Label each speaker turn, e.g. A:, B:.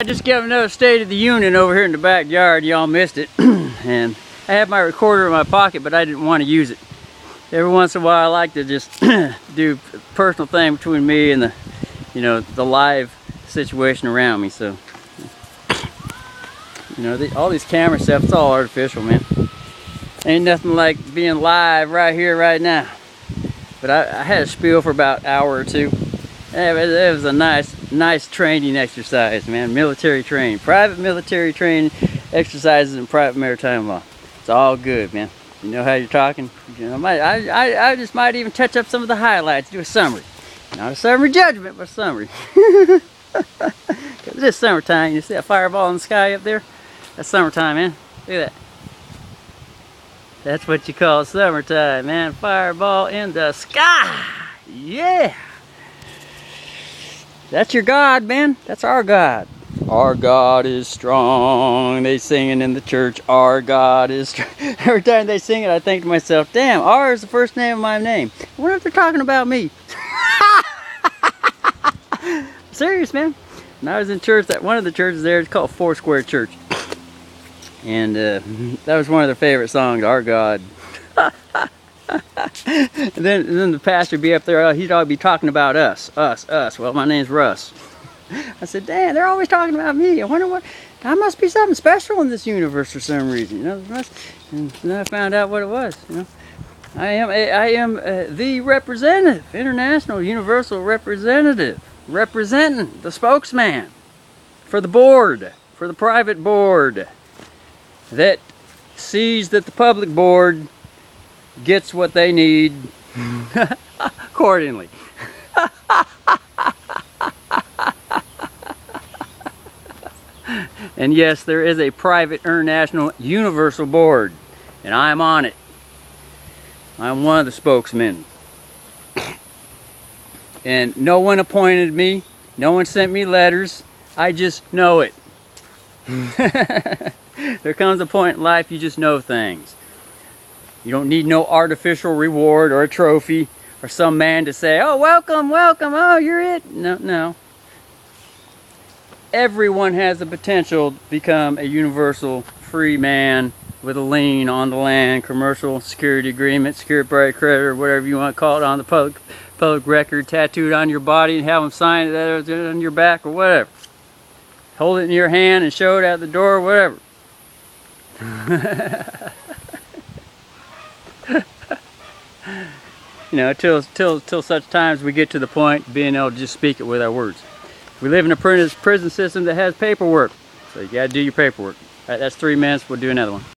A: I just gave another State of the Union over here in the backyard. Y'all missed it. And I have my recorder in my pocket, but I didn't want to use it. Every once in a while I like to just do a personal thing between me and the, you know, the live situation around me. So, you know, all these camera stuff, it's all artificial, man. Ain't nothing like being live right here, right now. But I had a spiel for about an hour or two. It was a nice training exercise, man. Military training, private military training exercises in private maritime law. It's all good, man. You know how you're talking. You know, I just might even touch up some of the highlights, do a summary. Not a summary judgment, but a summary. Cause it's summertime. You see that fireball in the sky up there? That's summertime, man. Look at that. That's what you call summertime, man. Fireball in the sky. Yeah. That's your God, man. That's our God. Our God is strong. They singing in the church. Our God is strong. Every time they sing it, I think to myself, damn, R is the first name of my name. I wonder if they're talking about me. Serious, man. When I was in church, one of the churches there, it's called Foursquare Church. And that was one of their favorite songs, Our God. and then the pastor would be up there, he'd always be talking about us. Well, my name's Russ. I said, damn, they're always talking about me. I wonder what, I must be something special in this universe for some reason. You know, and then I found out what it was. You know, I am the representative, international universal representative, representing the spokesman for the board, for the private board, that sees that the public board gets what they need accordingly. And yes, there is a private international universal board, and I'm on it. I'm one of the spokesmen. And no one appointed me, no one sent me letters, I just know it. There comes a point in life you just know things. You don't need no artificial reward or a trophy or some man to say, oh, welcome, welcome, oh, you're it. No. Everyone has the potential to become a universal free man with a lien on the land, commercial security agreement, secured by a creditor, whatever you want to call it, on the public record, tattooed on your body, and have them sign it on your back or whatever. Hold it in your hand and show it at the door, whatever. You know, till such times we get to the point of being able to just speak it with our words. We live in a prison system that has paperwork, so you got to do your paperwork. All right, that's 3 minutes. We'll do another one.